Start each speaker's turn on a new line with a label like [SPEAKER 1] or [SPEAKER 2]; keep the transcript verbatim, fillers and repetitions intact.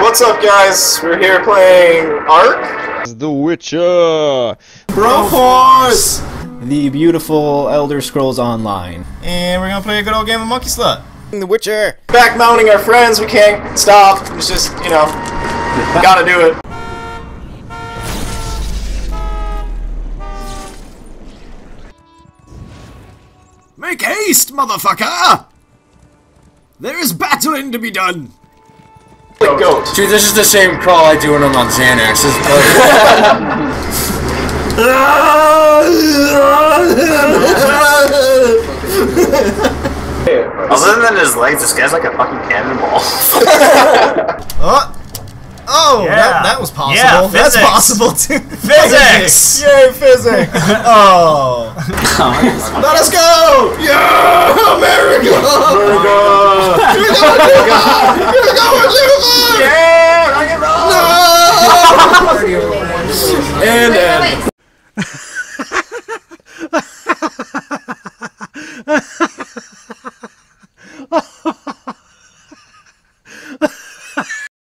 [SPEAKER 1] what's up, guys? We're here playing Ark.
[SPEAKER 2] The Witcher.
[SPEAKER 3] Broforce! The beautiful Elder Scrolls Online.
[SPEAKER 4] And we're gonna play a good old game of Monkey Slut.
[SPEAKER 2] The Witcher.
[SPEAKER 1] Back mounting our friends, we can't stop. It's just, you know, gotta do it.
[SPEAKER 4] Make haste, motherfucker! There is battling to be done!
[SPEAKER 1] Like goat.
[SPEAKER 5] Dude, this is the same crawl I do when I'm on Xanax. This
[SPEAKER 6] Other than his legs, this guy's like a fucking cannonball.
[SPEAKER 4] Oh! Oh,
[SPEAKER 7] Yeah.
[SPEAKER 4] that, that was possible.
[SPEAKER 7] Yeah,
[SPEAKER 4] That's
[SPEAKER 7] physics.
[SPEAKER 4] possible too.
[SPEAKER 7] Physics!
[SPEAKER 4] Yay, physics! Oh. Let us go! Yeah! America! America! Here we go! Here we go! Here we go!